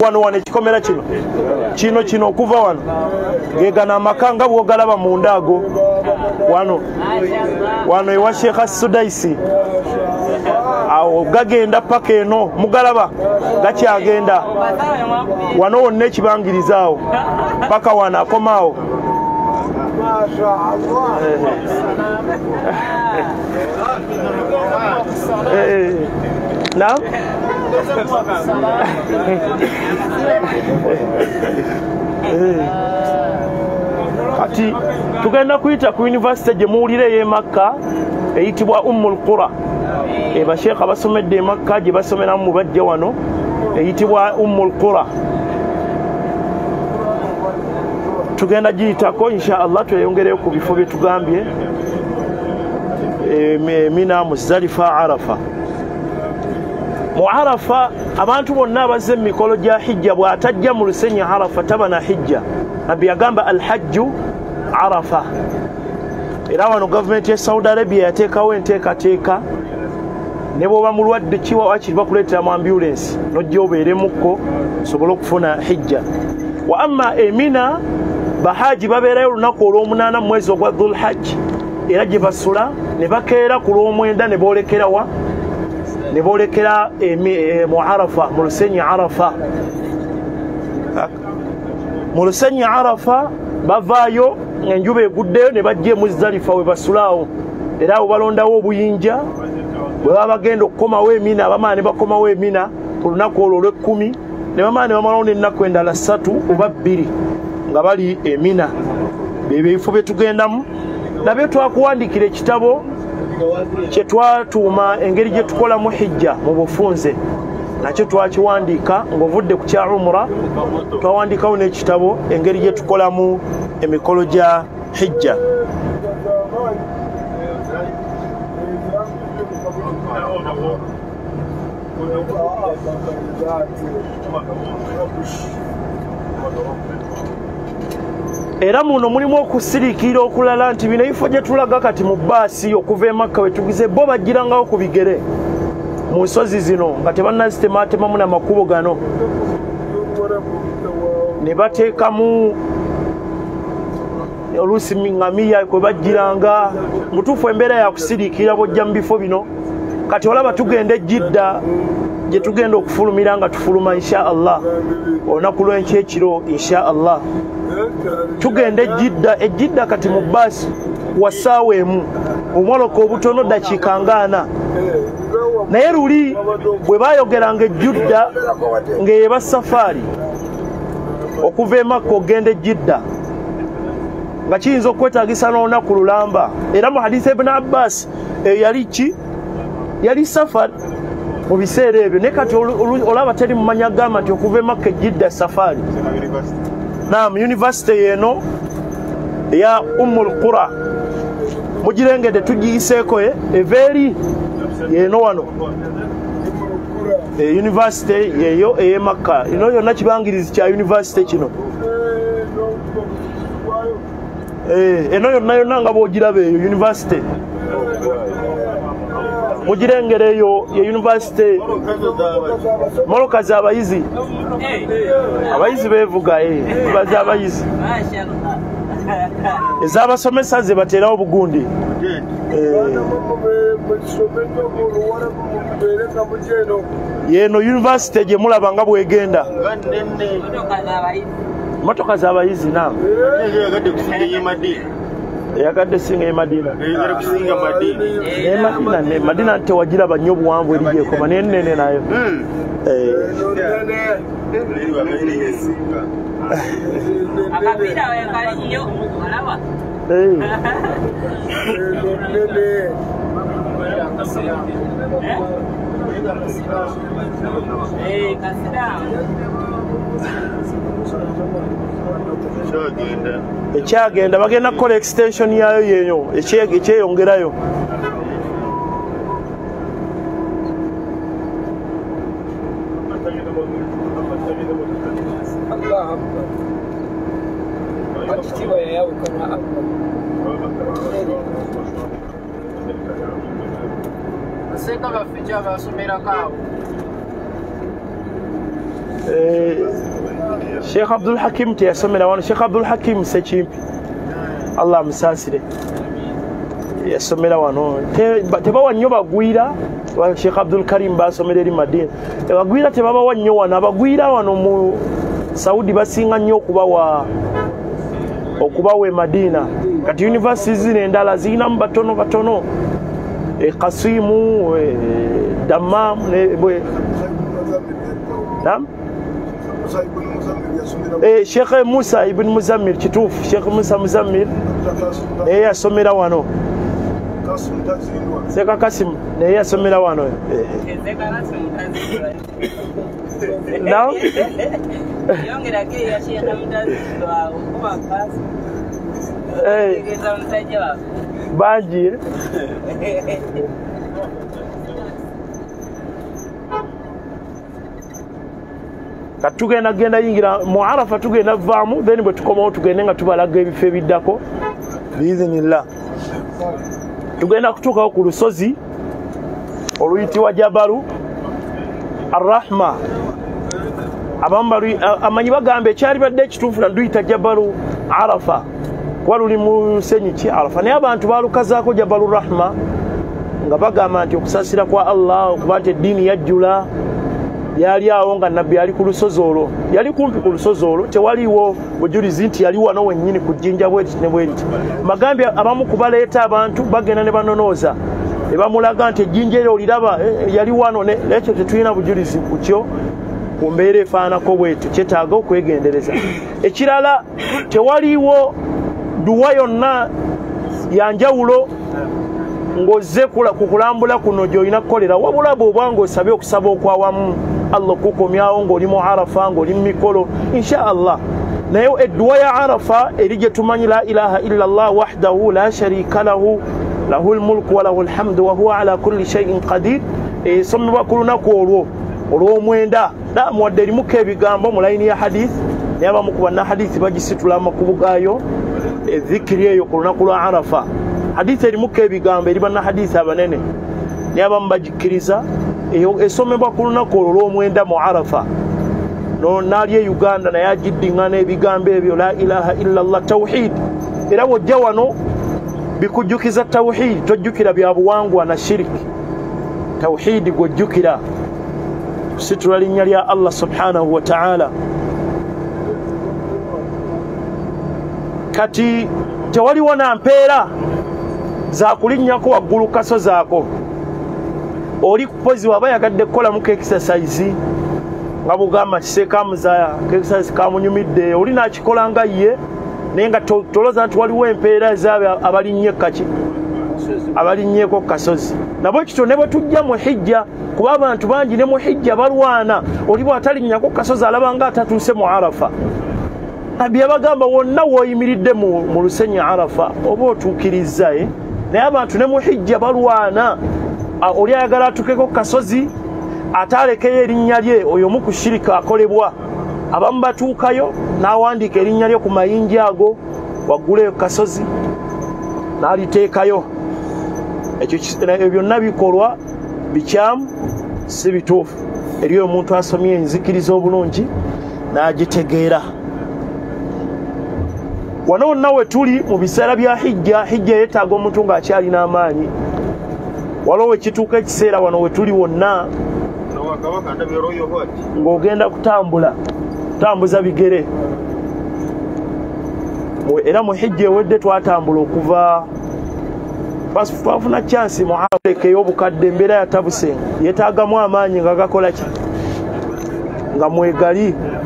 wano ekikomera kino okuva wano gegana amakanga bwogalaba munda ago wano ewa Sheikh Sudaisi awo gagenda paka eno mugalaba gakyagenda wano wonna ekibangirizaawo paka wano akomaawo. Naam? Kati tugenda kuyita ku university gye muwulire y'e Makka eyitibwa Ummul Qura. Basheekh abasomedde e Makka gye basomeramu bajja wano eyitibwa Ummul Qura. Tugenda giyitako insha Allah tweyongereyo ku bifo bye tugambye. Mina, Muzdalifa, Arafa. Mu Arafa abantu bonna abazze emikolo gya hijja bw'atajja mu lusenyi Arafa taba na hijja. Nabbi yagamba alhajju Arafa. Era wano gavumenti ya Saudi Arabia yateekawo enteekateeka ne bw'oba mulwadde kiwa wakiri bakuleetera mu ambulance n'ojja obeeremukko osobole okufuna hijja. Wa amma Mina bahaji babeerayo olunaku olw'omunaana mu mwezi ogwa Dhul Hajj era gye basula ne bakeera ku lw'omwenda ne boolekera wa ne boolekera mu Arafa mu lusenyi Arafa. Mu lusenyi Arafa bavaayo enjuba eguddeyo ne bajja e Muzdalifa we basulaawo era abo balondawo obuyinja bwe baba bagenda okukomawo Mina abamaa ne bakomawo Mina ku lunaku olwo olw'ekkumi ne bamaa ne bamalawo n'ennaku endala 3 oba 2 nga bali e Mina. Bebyo ebifo bye tugendamu nabyo twakuwandikira ekitabo kye twatuuma engeri gye tukolamu hijja mu bufunze nakyo twakiwandiika ng'ovudde ku kya umra twawandikawo n'ekitabo engeri gye tukolamu emikolo gya hijja. Era muno mulimu okusiriikirira okulala nti bino ebifo gye tulaga kati mu bbaasi okuva e Makka we tugize bo bagirangawo ku bigere mu nsozi zino nga tebannazitematemamu n'amakubo gano ne bateekamu oluusi ngamiya kwe bajjiranga. Mutuufu embeera yakusiriikirira bwojja mu bifo bino kati olaba tugenda Jidda gye tugenda okufulumira nga tufuluma insha Allah olunaku lw'enkyekiro insha Allah. Tugenda ejjidda kati mu bbaasi wa ssaawa emu omwoloko obutono dakiika nga 4 naye luli bwe bayogeranga ejjudda ng'eyeba safaari okuva e Makka ogenda ejjidda nga kiyinza okwetaagisa n'olunaku lulamba. Era mu hadisi Ibn Abbas yali ki yali safari mu biseera ebyo naye kati olaba teri mumanya gamba nti okuva e Makka ejjidda safaari. Naam, university yeno ya Ummul Qura mugirengedde tugiyiseeko eveeri yeno wano university yeyo eye Makka ino yonna kibangirizi kya university kino eno yonna nga bwogiraba eyo university mugirengereyo ye university moloka z'abayizi beevuga baza abayizi ez'abasomesa ze bateerawo bugundi yeno university gye mulaba nga bwegenda motoka z'abayizi naam yagadde singa Madina Madina tewagiraba nnyo obuwanvu erigyekoma naye nnene nayo ekyagenda bagenda kukola extension yayo yeyo ekyeyongerayo. Sheikh Abdul Hakim teyasomera wano. Sheikh Abdul Hakim Sekimpi, Allah amusaasire, yasomera wano. Tebawa nnyo bagwira. Sheikh Abdul Karim basomera eri Madina. Bagwira tebabawa nnyo wano. Abagwira wano mu Saudi basinga nnyo okubawa e Madina. Kati universities zino endala zirinamu batono Kasimu, Dammam, Sheikh Musa ibn Muzammil kituufu. Sheikh Musa Muzammil naye yasomera wano. Seka Kasim naye yasomera wano. Banji katugenda genda yingira mu Arafa, tugenda vaamu, then bwe tukomawo tugende nga tubalaga ebifo ebiddako biizinillah. Tugenda kutuukawo ku lusozi oluyitibwa Jabalu Arrahma. Amanyi bagamba ekyali badde ekituufu na luyita Jabalu Arafa kuba luli mu lusenyi ki Arafa, naye abantu balukazaako Jabalu Rahma nga bagamba nti okusaasira kwa Allah, okuba nti eddiini yajjula. Yali awo nga nabbi yali ku lusozi olwo, yali kumpi ku lusozi olwo, tewaliwo bujulizi nti yali wano wennyini ku jjinja bweti ne bweti. Magambye abamu kubaleeta abantu bagenda ne banonooza ne bamulaga nti ejjinja eryo oliraba yali wano, nekyo tetulina bujulizi ku kyo, ku mbeera efaanako bwetu, kyetaaga okwegendereza. Ekirala, tewaliwo duwa yonna yanjawulo ng'ozze ku kulambula kuno gy'olina kukolera, wabula bw'oba ng'osabye okusaba okwawamu Allah kukomyawo ng'oli mu Arafa, ng'oli mu mikolo insha Allah. Naye edduwa ya Arafa eri gye tumanyi la ilaha illa Allah wahdahu la sharika lahu lahul mulku wa lahul hamdu wa huwa ala kulli shay'in qadir, esomebwa ku lunaku olw'omwenda. Muwadde erimuko ebigambo mu layini ya hadith, naye abamu ku bannahadithi bagisitula amakubu gaayo ezikiri eyo ku lunaku lwa Arafa. Hadithi erimuko ebigambo eri bannahadithi abanene, naye abamu bagikkiriza. Eyo esomebwa ku lunaku olw'omwenda mu Arafa. Naali e Uganda naye agiddiŋŋana ebigambo ebyo la ilaha illa Allah, tawhid. Era bw'ojja wano bikujjukiza tawhid, tojjukira bya buwangwa na shiriki. Tawhid gw'ojjukira, kusitula linnya lya Allah subhanahu wa ta'ala. Kati tewaliwo na mpeera za kulinnyako waggulu kasozi ako. Oli kupozi waba yagadde kukolamu exercise nga bugamba kiseekamuza exercise kamunyumidde, oli nakikola nga ye, naye nga toloza nti waliwo empeera ezaabe abalinnye kaki abalinnyeeko kasozi. Nabo kityo ne bwe tujja mu hijja, kuba abantu bangi ne mu hijja balwana, oli bw'atalinnyako kasozi alaba nga atatuuse mu Arafa. Nabbi yabagamba wonna w'oyimiridde mu lusenyi Arafa oba otuukirizza, naye abantu ne mu hijja balwana. Oli ayagala atukeko kasozi atalekeyo erinnya lye, oyo omu ku shirika akolebwa. Abamu batuukayo n'awandiika erinnya lye ku mayinja ago waggulu eyo kasozi n'aliteekayo. Ebyo byonna bikolwa bikyamu, si bituufu. Eri omuntu asomye enzikiriza obulungi n'agitegeera. Wano wonna we tuli mu biseera bya hijja yeetaaga omuntu ng'akyalina amaanyi. Waliwo ekituuka ekiseera wano we tuli wonna ng'ogenda kutambuza bigere. Era mu hijja ewedde twatambula okuva twafuna chansi mu Afrika ey'obukadde, embeera yatabuse, yeetaagamu amaanyi nga gakola ki nga mwegali.